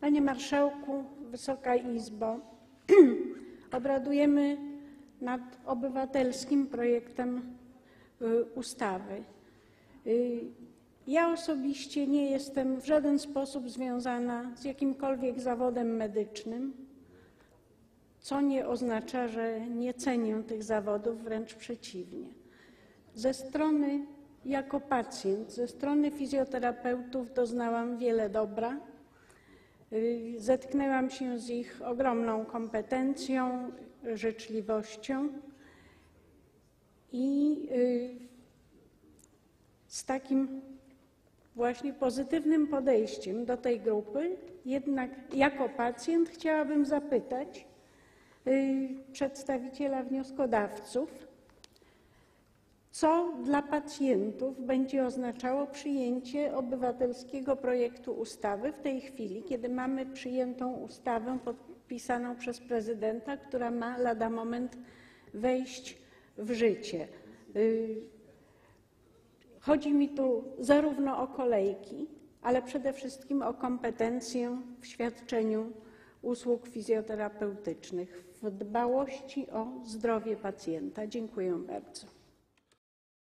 Panie Marszałku, Wysoka Izbo, obradujemy nad obywatelskim projektem ustawy. Ja osobiście nie jestem w żaden sposób związana z jakimkolwiek zawodem medycznym, co nie oznacza, że nie cenię tych zawodów, wręcz przeciwnie. Jako pacjent, ze strony fizjoterapeutów doznałam wiele dobra. Zetknęłam się z ich ogromną kompetencją, życzliwością i z takim właśnie pozytywnym podejściem do tej grupy. Jednak jako pacjent chciałabym zapytać przedstawiciela wnioskodawców, co dla pacjentów będzie oznaczało przyjęcie obywatelskiego projektu ustawy w tej chwili, kiedy mamy przyjętą ustawę podpisaną przez prezydenta, która ma lada moment wejść w życie. Chodzi mi tu zarówno o kolejki, ale przede wszystkim o kompetencję w świadczeniu usług fizjoterapeutycznych, w dbałości o zdrowie pacjenta. Dziękuję bardzo.